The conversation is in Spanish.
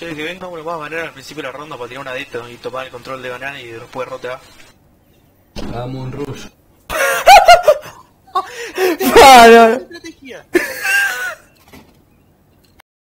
Che, que venga uno más banana al principio de la ronda para tirar una de estas y tomar el control de banana y después rotea. Hagamos un rush. No, no. Estrategia.